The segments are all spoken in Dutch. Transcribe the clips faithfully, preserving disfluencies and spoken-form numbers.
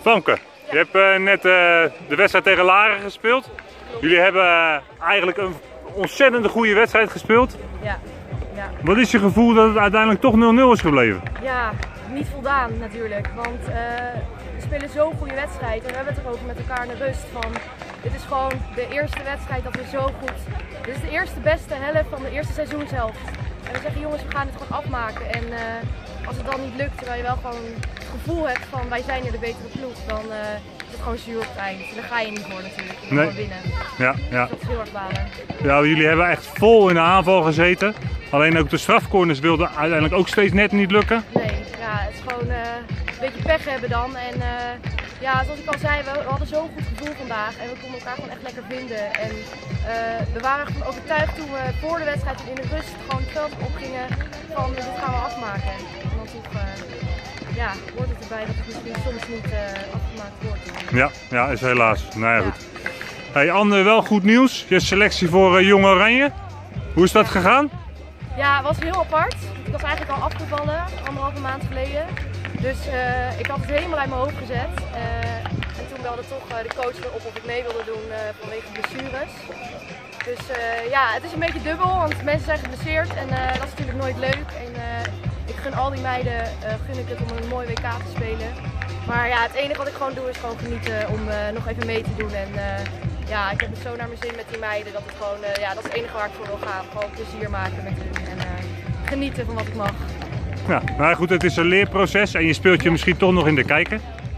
Famke, je hebt uh, net uh, de wedstrijd tegen Laren gespeeld. Jullie hebben uh, eigenlijk een ontzettend goede wedstrijd gespeeld. Ja. Ja. Wat is je gevoel dat het uiteindelijk toch nul nul is gebleven? Ja, niet voldaan natuurlijk, want uh, we spelen zo'n goede wedstrijd en we hebben het er ook met elkaar in de rust van. Dit is gewoon de eerste wedstrijd dat we zo goed. Dit is de eerste beste helft van de eerste seizoenshelft. En we zeggen jongens, we gaan het gewoon afmaken. En uh, als het dan niet lukt, terwijl je wel gewoon het gevoel hebt van wij zijn er de betere ploeg, dan uh, is het gewoon zuur op het eind. En daar ga je niet voor natuurlijk, je wil nee. gewoon winnen. Ja, ja. Dus dat is heel erg balen. Ja, jullie hebben echt vol in de aanval gezeten. Alleen ook de strafcorners wilden uiteindelijk ook steeds net niet lukken. Nee, ja, het is gewoon uh, een beetje pech hebben dan. En uh, ja, zoals ik al zei, we, we hadden zo'n goed gevoel vandaag en we konden elkaar gewoon echt lekker vinden. En uh, we waren gewoon overtuigd toen we voor de wedstrijd en in de rust gewoon het veld opgingen van dit gaan we afmaken. En dan toch, uh, ja, hoort het erbij dat het misschien soms niet uh, afgemaakt wordt. Ja, ja, is helaas. Nou ja, goed. Hey Anne, wel goed nieuws. Je selectie voor uh, Jong Oranje. Hoe is dat ja. gegaan? Ja, het was heel apart. Ik was eigenlijk al afgevallen, anderhalve maand geleden. Dus uh, ik had het helemaal uit mijn hoofd gezet. Uh, en toen belde toch uh, de coach erop of ik mee wilde doen uh, vanwege blessures. Dus uh, ja, het is een beetje dubbel, want mensen zijn geblesseerd en uh, dat is natuurlijk nooit leuk. En uh, ik gun al die meiden uh, gun ik het om een mooi W K te spelen. Maar ja, het enige wat ik gewoon doe is gewoon genieten om uh, nog even mee te doen. En, uh, ja, ik heb het zo naar mijn zin met die meiden dat het gewoon, uh, ja, dat is het enige waar ik voor wil gaan. Gewoon plezier maken met hun en uh, genieten van wat ik mag. Ja, nou goed, het is een leerproces en je speelt je misschien toch nog in de kijker.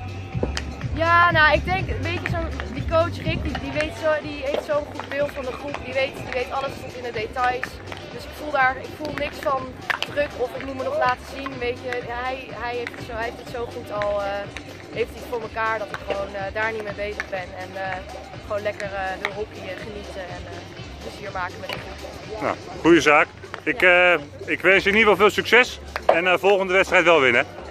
Ja, nou ik denk, weet je, zo, die coach Rick, die, die, weet zo, die heeft zo'n goed beeld van de groep, die weet, die weet alles tot in de details. Dus ik voel daar, ik voel niks van druk of ik moet me nog laten zien, weet je. Hij, hij, heeft, het zo, hij heeft het zo goed al, uh, heeft hij het voor elkaar dat ik gewoon uh, daar niet mee bezig ben. En uh, gewoon lekker uh, wil hockeyen, genieten en uh, plezier maken met de groep. Nou, goede zaak. Ik, uh, ik wens je in ieder geval veel succes en uh, volgende wedstrijd wel winnen.